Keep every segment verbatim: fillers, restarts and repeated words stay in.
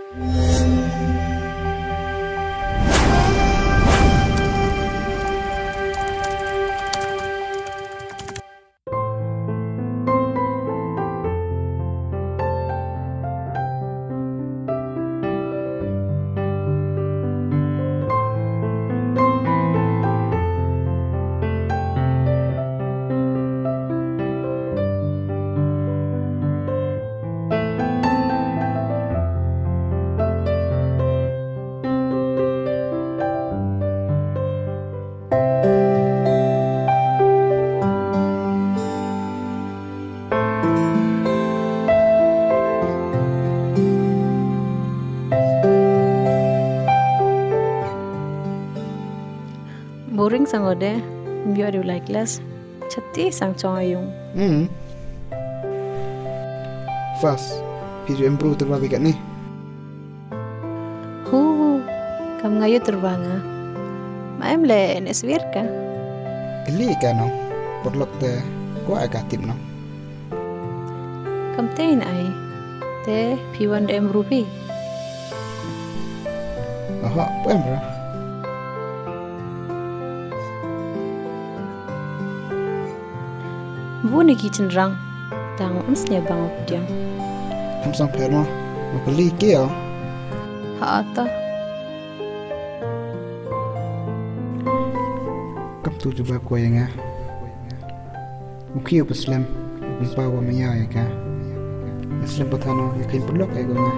Boring sangode, biar dia like kelas. Chatti sang chong ayung. Hmm. Fast. Pisu improve terbaik kat ni. Hu, kam ngayu terbanga. Maem le neswir ka. Kali kan no. Perlok te ko agak tim no. Kam tein ai. Te piwan de improve. Aha, pem bro. Bu ni kitchen rang. Tang unsnya bang optiam. Tham sang pher no. Mo kali ke ya. Ha ata. Kap tu cuba ko yang ah. Mukhi upaslam. Umpa wa maya ya ka. Islam patano yakin perlok ay gona.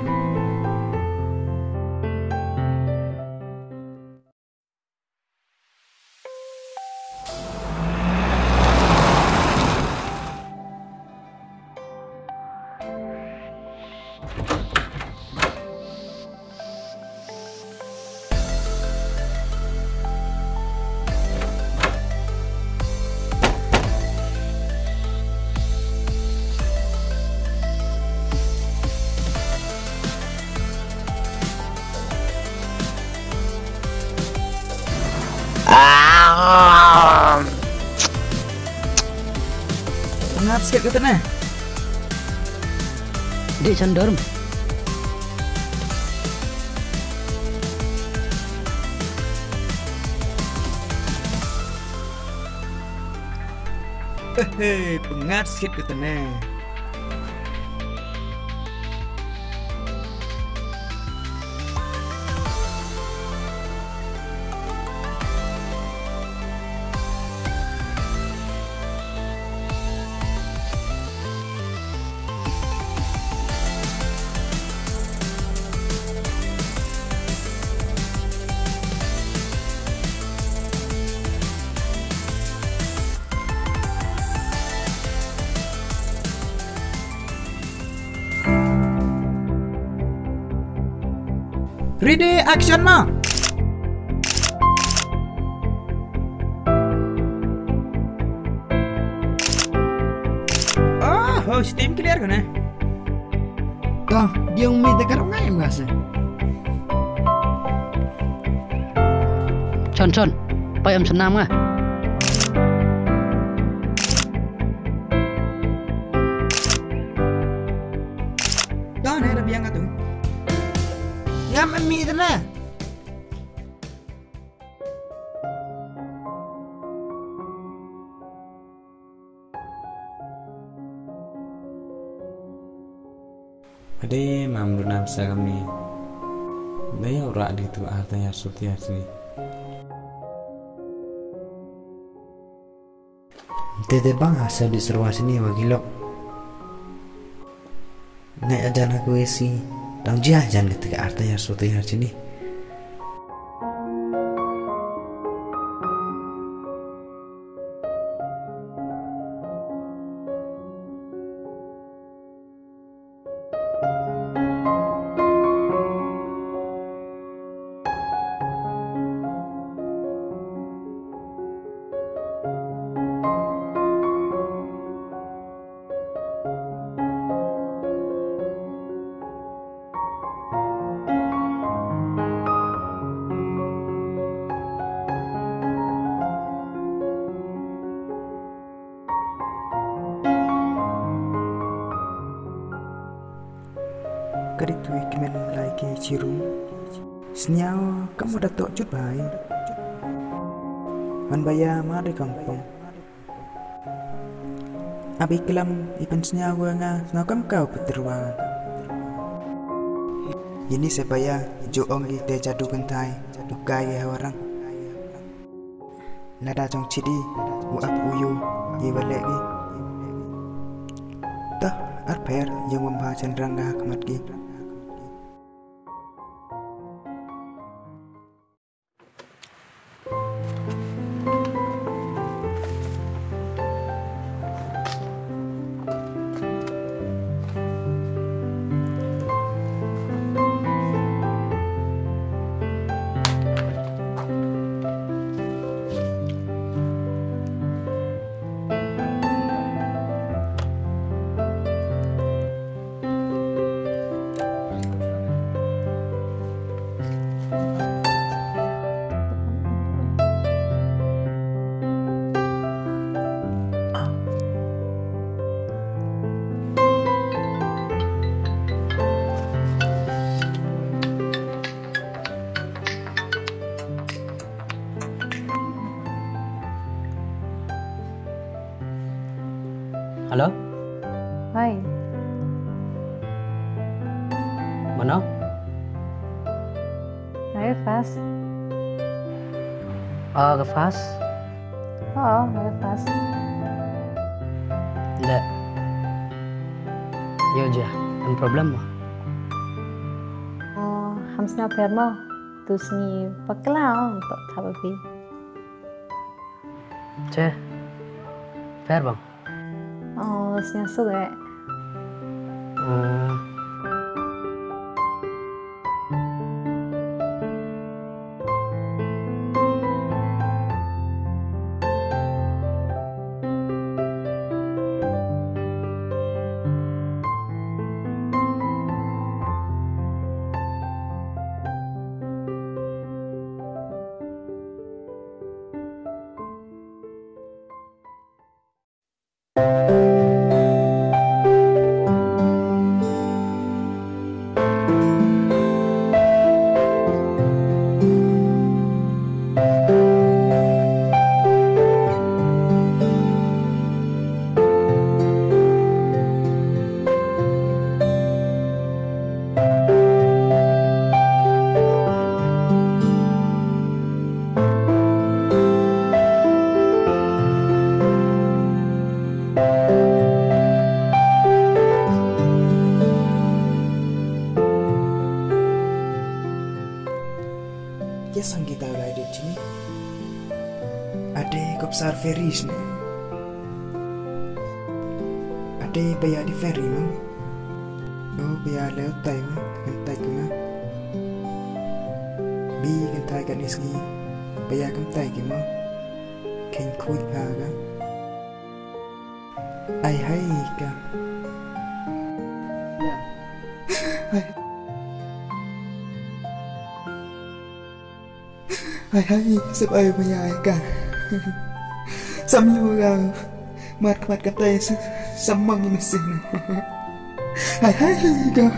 Pengat sikit kata na. Di cenderung. Hehe, pengat sikit kata na. Ready, action ma. Oh, oh, steam clear kan eh? Dah, dia umi dekat ngai mas. Chon chon, payam senam ah. Dah, ni ada biang tu. Ngam mi tu na. Ade mamlu namsa kami. Daya ora di tu artanya suti asli. Tete bang asal di seruan sini wagilok. Naik ajan aku isi. Dang jia ajan ketika artanya suti sini. ben lagi cirum. Senyawa kamu datuk cut baik. Man baya mari kampung. Abi kelam ipen senyawa nga ngakam kau peterwa. Ini sebaya jo ongi te jadu kentai dukai ya orang. Nada trong chidi uap uyu ye balegi. Tah arper yang membaha cenderangga kemat gi. Halo, Hai, mana? saya Fas. Oh, ke Fas? Oh, saya Fas. Tidak. Yo aja, ada problem mah? Oh, hamsna permo. Tu sini paklau untuk thabapi. Ceh, fair bang. Oh, sini sudah. Hmm. Ya sanggita ulai di sini. Ade kopsar feris ne. Ade bayar di ferry mang. Oh bayar lewat tay mang, kentai kuma. Bi kentai kan isgi, bayar kentai kuma. Ken kuit haga. Ai hai ka. Ya. Hai hai sắp ơi bây giờ cả xăm như gà mặt mặt cái tay xăm măng như mình xin hai hai cả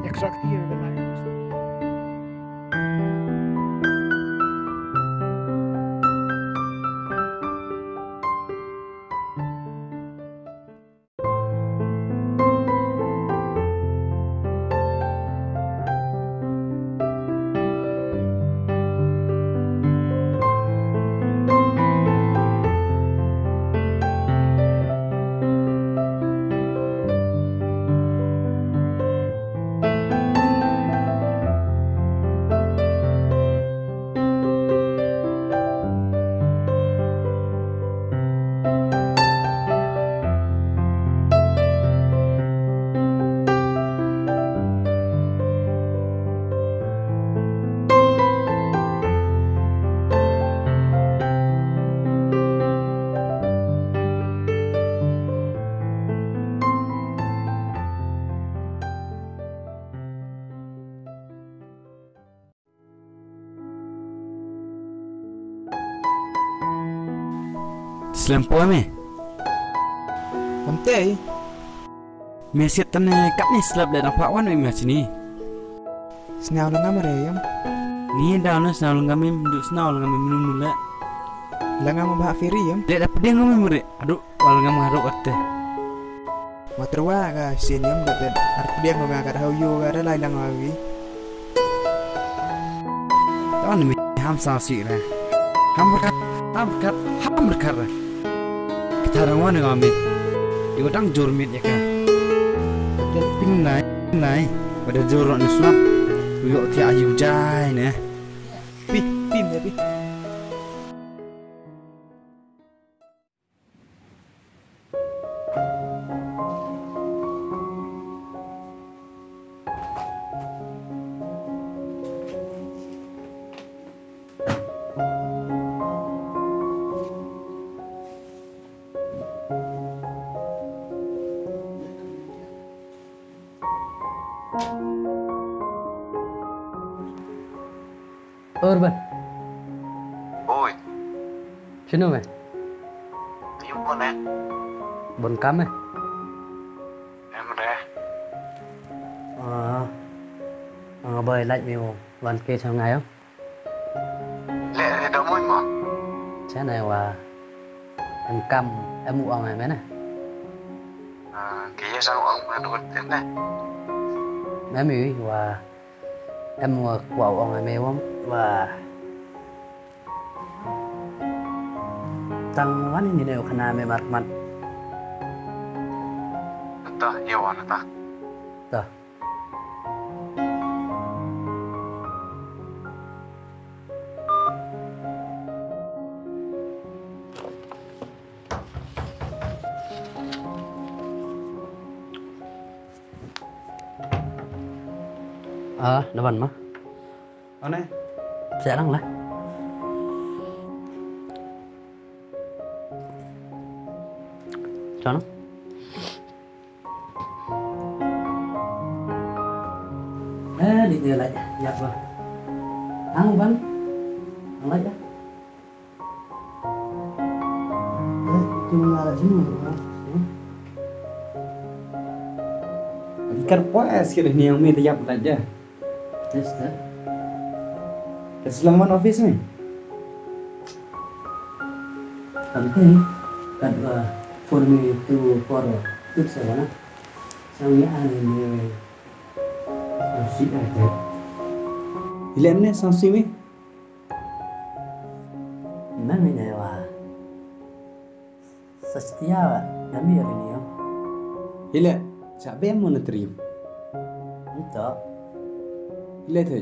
Exakt hier de lijn. Selampo me. Konti. Me siap tan kap ni selap dah nampak wan me macam ni. Snaw lang nga marayam. Ni dah na snaw lang kami duduk snaw lang kami minum mula. Lang nga mabah firiyam. Lek dapat dia kami murid. Aduh, wal ngam haruk kata. Materwa ka sinyam dapat artian ko nga kada hayo kada lain lang lagi. Tahu ni ham sasi lah. Ham berkat, ham berkat, ham berkat. Kita orang mana kami? Dia orang jormit ya kan? Dia ping naik, naik. Pada jorok ni selap. Tuyok tiap ayu jai ni. Pi, pim ya pi. Urban, Oi, sino me? yung po na. Bon kame. Em ra. Ờ, ờ bơi lạnh nhiềuวันkia trong ngày không? Lẹ thì đâu môi mà. Thế này là em cầm em mua ông này mấy này. À, kìa sao ông mà đuổi đến đây. Mấy mì và em mua quẩu ông này mê không? Và tăng quá nên đều khả năng mê mặt mặt. Ta, yêu anh ta. Tờ. Ờ, nó bẩn mà. Ở đây. Sẽ đăng lại. Cho nó. Ê, đi từ lại. Dập vào. Ăn vẫn. Ăn lại đó. Chung là là chính mình. Ikan puas kira ni yang minta jawab saja. Yes, sir. Selamat office ni. Penting kan for me to for tips sana. Sang ya ni sih ada. Ilem ni sang sini. Mana ni wah. Setia kami hari ni. Ile, siapa yang mau terima? Untuk Ile tu.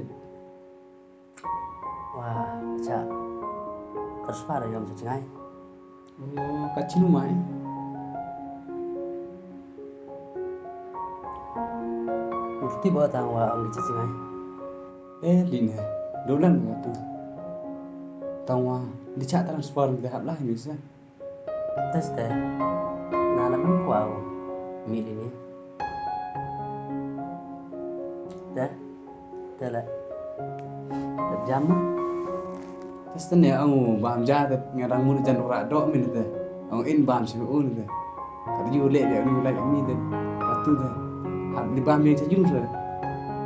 wah, cak terus pada jam setengah. Oh, kacil rumah eh. Mesti bawa tang wah ang setengah. Eh, lina. Dolan ke tu? Tahu dicak transport ke hab lah biasa. Tes deh. Nala pun kuau mil ini. Dah, dah lah. Dah jam mah. Pasti ni aku bam jatuh ngarang mulu jangan rak dok min tu. Aku in bam sih un tu. Kalau you lek dia ni lek kami tu. Katu tu. Hab di bam yang sejum tu.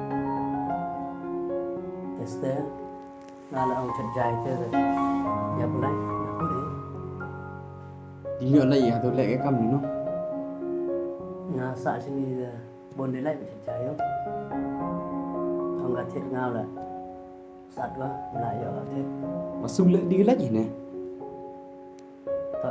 este ngala ông chặt dài thế rồi nhập lại nhập vào đấy đi nhựa lại à tôi lại cái cầm này nó ngà sợ chứ đi bốn đấy lại bị chặt dài không ông gạt thiệt ngao là sạt quá lại ở thế mà sung lại đi cái lách gì nè tội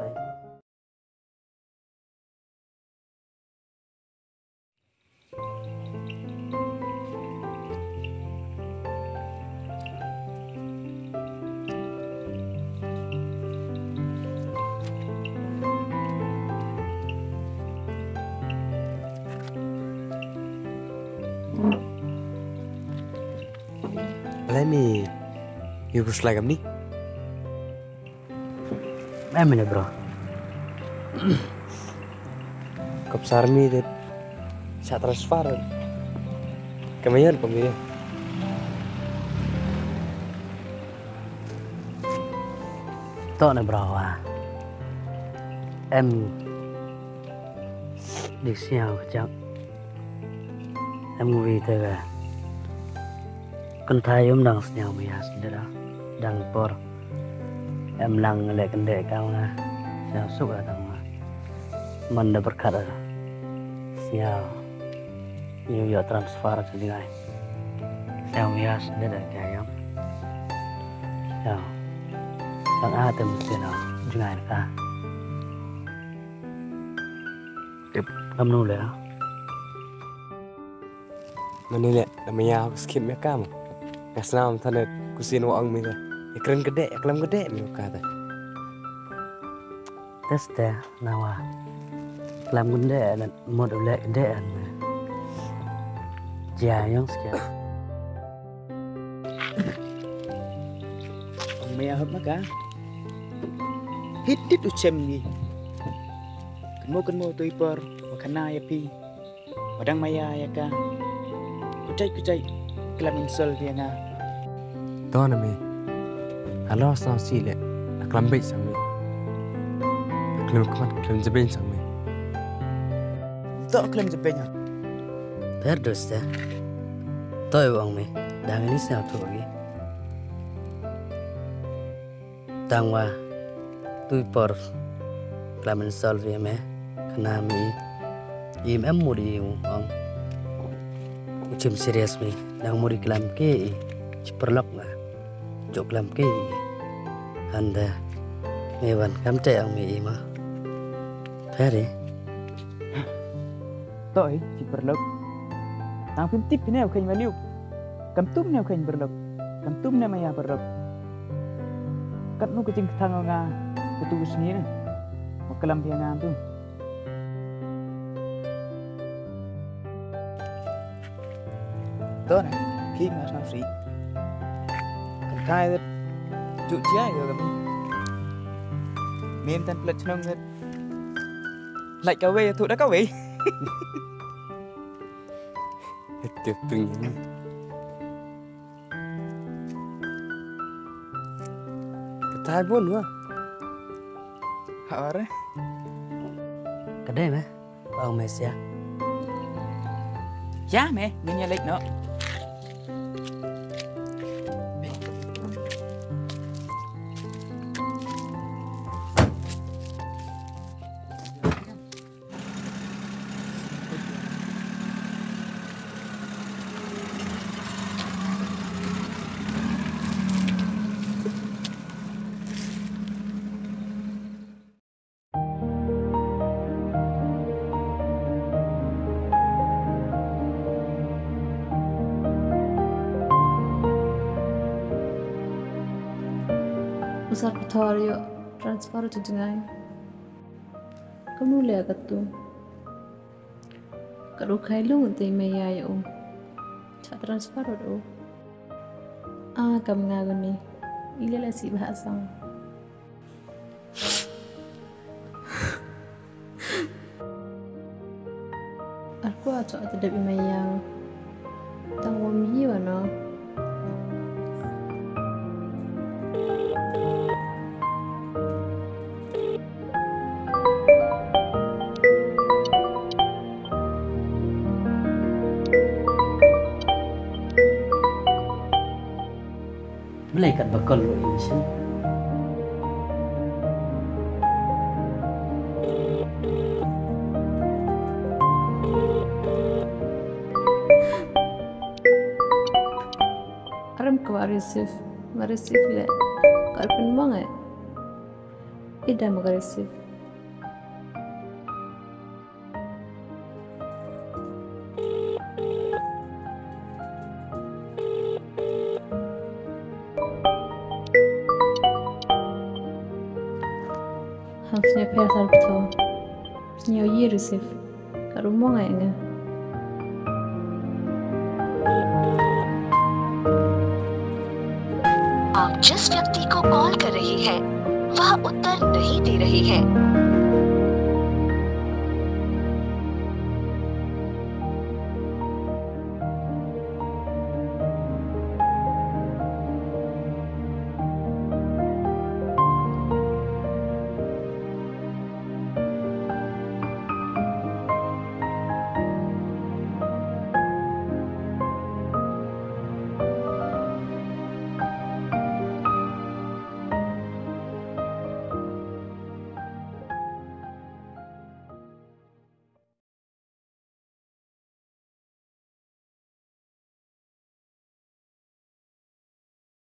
Let me you go like me. em mình bro Kap sarmi det. Sa transfer. Kamayan pamilya. tội này bro à em đi xèo chắc em ngồi vì thế cả con thay em đang xèo mày hả xin đó đang por em lăng lại cái đệ cao na xèo súc ở đằng mà mình đã berkat ở xèo New York transfer cho đi này xèo mày hả xin đó cái em xèo đang ai tìm tiền nào chứ ngày cả tiếp cầm nôเลย Manila namanya skip mereka mah. Kasnam thana kusin waang mi. Ekran gede, eklam gede mi kata. Teste nawa làm gede dan model gede an. Jia yang sekian. Mẹ hấp nó cả hít đít u chem ni kan mo kan mo toy par makana ya pi madang maya ya ka kucai kucai kelamin sol dia nga Tuan mi. Halo sang si le. Eklam baik sang mi. Eklam kuat, eklam jebin sang mi. to klem je penya Perdos dah. Toy uang me. Dah ini saya tu lagi. Tangwa tu por kelamin sol dia me. Kena mi. Im em muri uang. Ucim serius mi. Dang muri kelam ke. Ciperlok lah. Jok kelam ke. Anda. Mewan kam teh ang mi ima. Peri. tội chỉ berlok ang phim tip neo khen value kam tum neo khen berlok kam tum neo maya berlok kat nu kucing thang nga ketu sini na makalam dia nga tu to này khi mà sao sĩ kan thai det chu chia rồi kami mem tan plat nong det lại cao về tụ đã cao về Tiap ping. Ketai pun wah. Hả đấy Cái đây mà. Ông mẹ xe. giá mẹ nhìn nhà lịch nữa Usar Patorio transfer to Denai. Kamu lihat tu. Kalau kailu untuk maya yo. Cak transfer tu. Ah, kamu ngagun ni. Ile lah si bahasa. Aku acak ada di maya. Tanggung mi mana? Malaikat bakal lo insin. Aram ka ma-receive. Ma-receive le. Kalpin mo nga. Ida mag-receive. Hamsnya pesar betul. Hamsnya ye receive. Kalau mo nga nga. आप जिस व्यक्ति को कॉल कर रही हैं, वह उत्तर नहीं दे रही है।